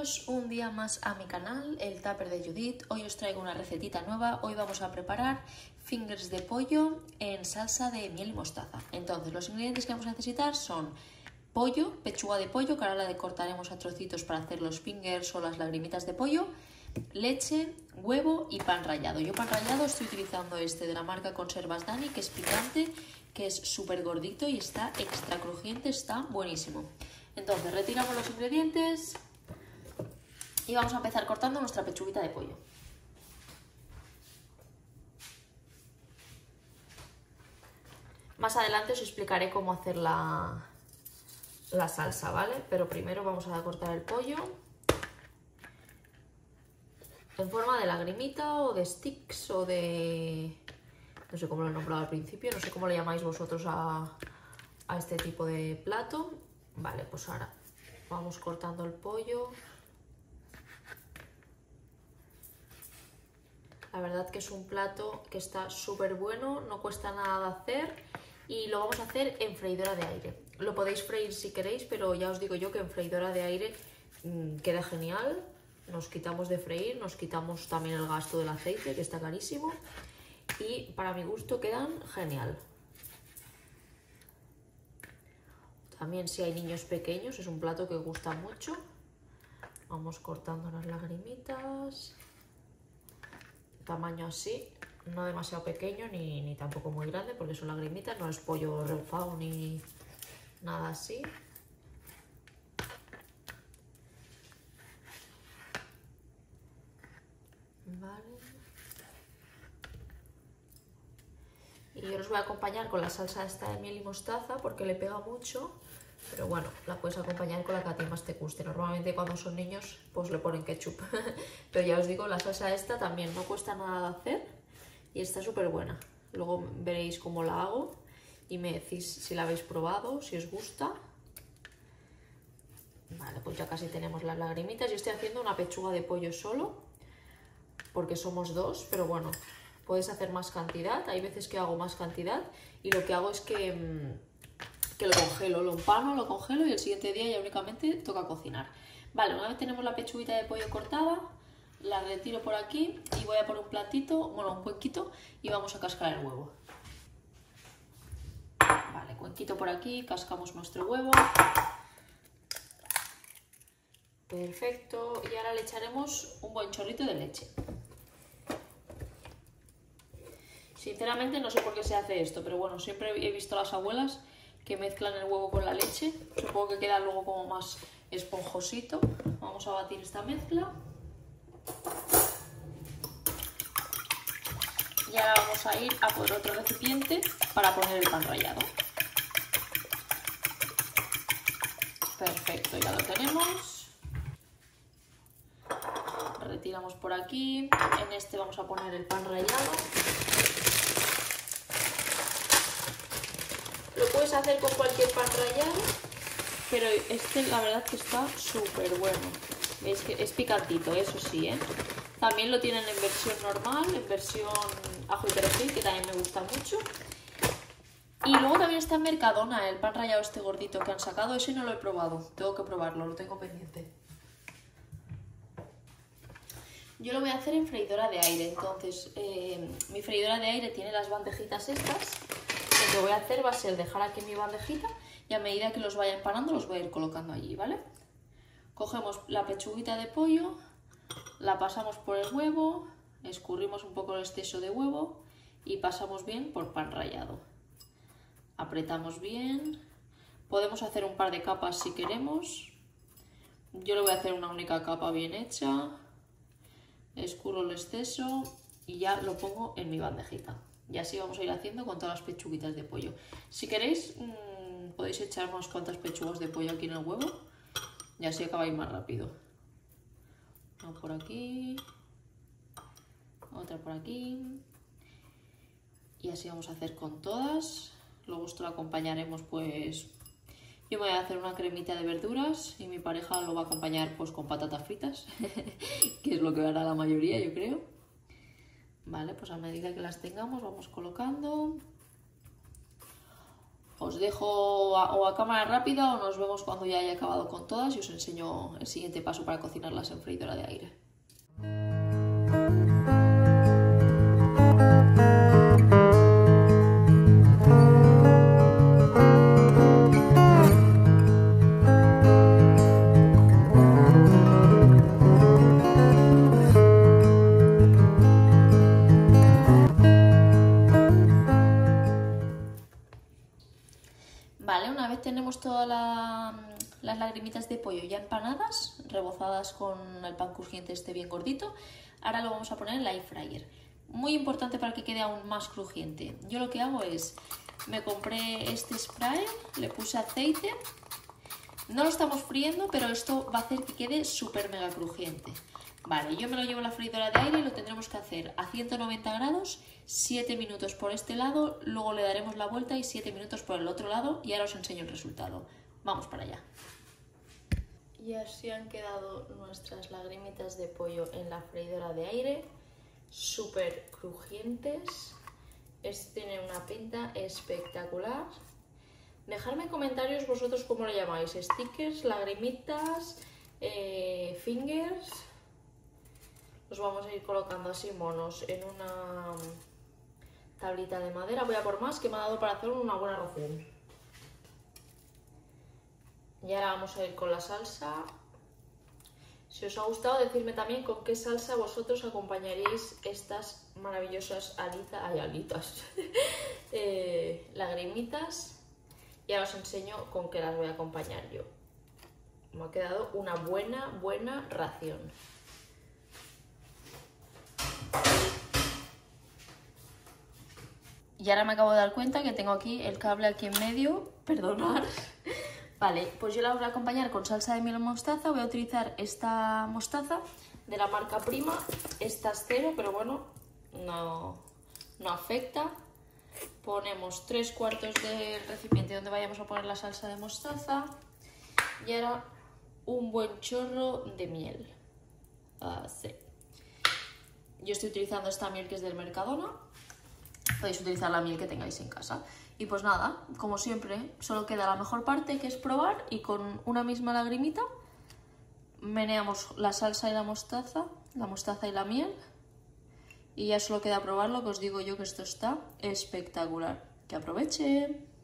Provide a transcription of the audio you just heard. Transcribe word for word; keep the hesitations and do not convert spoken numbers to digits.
Bienvenidos un día más a mi canal, el Tupper de Judith. Hoy os traigo una recetita nueva. Hoy vamos a preparar fingers de pollo en salsa de miel y mostaza. Entonces, los ingredientes que vamos a necesitar son pollo, pechuga de pollo, que ahora la cortaremos a trocitos para hacer los fingers o las lagrimitas de pollo, leche, huevo y pan rallado. Yo pan rallado estoy utilizando este de la marca Conservas Dani, que es picante, que es súper gordito y está extra crujiente, está buenísimo. Entonces retiramos los ingredientes y vamos a empezar cortando nuestra pechuguita de pollo. Más adelante os explicaré cómo hacer la, la salsa, ¿vale? Pero primero vamos a cortar el pollo en forma de lagrimita o de sticks o de... no sé cómo lo he nombrado al principio, no sé cómo le llamáis vosotros a, a este tipo de plato. Vale, pues ahora vamos cortando el pollo. La verdad que es un plato que está súper bueno, no cuesta nada de hacer y lo vamos a hacer en freidora de aire. Lo podéis freír si queréis, pero ya os digo yo que en freidora de aire mmm, queda genial. Nos quitamos de freír, nos quitamos también el gasto del aceite, que está carísimo, y para mi gusto quedan genial. También si hay niños pequeños es un plato que gusta mucho. Vamos cortando las lagrimitas, tamaño así, no demasiado pequeño ni, ni tampoco muy grande porque son lagrimitas, no es pollo refao ni nada así. Vale. Y yo los voy a acompañar con la salsa esta de miel y mostaza porque le pega mucho, pero bueno, la puedes acompañar con la que a ti más te guste. Normalmente cuando son niños pues le ponen ketchup, pero ya os digo, la salsa esta también no cuesta nada de hacer y está súper buena. Luego veréis cómo la hago y me decís si la habéis probado, si os gusta. Vale, pues ya casi tenemos las lagrimitas. Yo estoy haciendo una pechuga de pollo solo porque somos dos, pero bueno, puedes hacer más cantidad. Hay veces que hago más cantidad y lo que hago es que, que lo congelo, lo empano, lo congelo y el siguiente día ya únicamente toca cocinar. Vale, una vez tenemos la pechuguita de pollo cortada, la retiro por aquí y voy a por un platito, bueno, un cuenquito y vamos a cascar el huevo. Vale, cuenquito por aquí, cascamos nuestro huevo. Perfecto, y ahora le echaremos un buen chorrito de leche. Sinceramente no sé por qué se hace esto, pero bueno, siempre he visto a las abuelas que mezclan el huevo con la leche. Supongo que queda luego como más esponjosito. Vamos a batir esta mezcla. Y ahora vamos a ir a por otro recipiente para poner el pan rallado. Perfecto, ya lo tenemos. Retiramos por aquí. En este vamos a poner el pan rallado. Lo puedes hacer con cualquier pan rallado, pero este la verdad que está súper bueno. Veis que es picantito, eso sí, ¿eh? También lo tienen en versión normal, en versión ajo y perejil, que también me gusta mucho. Y luego también está en Mercadona el pan rallado este gordito que han sacado. Ese no lo he probado, tengo que probarlo, lo tengo pendiente. Yo lo voy a hacer en freidora de aire, entonces eh, mi freidora de aire tiene las bandejitas estas. Lo que voy a hacer va a ser dejar aquí mi bandejita y a medida que los vaya empanando los voy a ir colocando allí, ¿vale? Cogemos la pechuguita de pollo, la pasamos por el huevo, escurrimos un poco el exceso de huevo y pasamos bien por pan rallado. Apretamos bien, podemos hacer un par de capas si queremos. Yo le voy a hacer una única capa bien hecha. Escurro el exceso y ya lo pongo en mi bandejita. Y así vamos a ir haciendo con todas las pechuguitas de pollo. Si queréis, mmm, podéis echar unas cuantas pechugas de pollo aquí en el huevo y así acabáis más rápido. Una por aquí, otra por aquí. Y así vamos a hacer con todas. Luego esto lo acompañaremos, pues... Yo me voy a hacer una cremita de verduras y mi pareja lo va a acompañar pues con patatas fritas, que es lo que hará la mayoría, yo creo. Vale, pues a medida que las tengamos vamos colocando. os dejo a, o a cámara rápida o nos vemos cuando ya haya acabado con todas y os enseño el siguiente paso para cocinarlas en freidora de aire. Vale, una vez tenemos todas la, las lagrimitas de pollo ya empanadas, rebozadas con el pan crujiente este bien gordito, ahora lo vamos a poner en la air fryer. Muy importante para que quede aún más crujiente. Yo lo que hago es, me compré este spray, le puse aceite, no lo estamos friendo, pero esto va a hacer que quede súper mega crujiente. Vale, yo me lo llevo a la freidora de aire y lo tendremos que hacer a ciento noventa grados, siete minutos por este lado, luego le daremos la vuelta y siete minutos por el otro lado y ahora os enseño el resultado. Vamos para allá. Y así han quedado nuestras lagrimitas de pollo en la freidora de aire, súper crujientes. Esto tiene una pinta espectacular. Dejadme en comentarios vosotros cómo lo llamáis, stickers, lagrimitas, eh, fingers. Los vamos a ir colocando así monos en una tablita de madera. Voy a por más, que me ha dado para hacer una buena ración. Y ahora vamos a ir con la salsa. Si os ha gustado, decidme también con qué salsa vosotros acompañaríais estas maravillosas alitas, ay, alitas, eh, lagrimitas. Y ahora os enseño con qué las voy a acompañar yo. Me ha quedado una buena, buena ración. Y ahora me acabo de dar cuenta que tengo aquí el cable aquí en medio, perdonad. Vale, pues yo la voy a acompañar con salsa de miel mostaza. Voy a utilizar esta mostaza de la marca Prima. Esta es cero, pero bueno, no, no afecta. Ponemos tres cuartos del recipiente donde vayamos a poner la salsa de mostaza. Y ahora un buen chorro de miel. Así. Yo estoy utilizando esta miel que es del Mercadona. Podéis utilizar la miel que tengáis en casa. Y pues nada, como siempre, solo queda la mejor parte, que es probar, y con una misma lagrimita meneamos la salsa y la mostaza, la mostaza y la miel, y ya solo queda probarlo, que os digo yo que esto está espectacular. ¡Que aprovechen!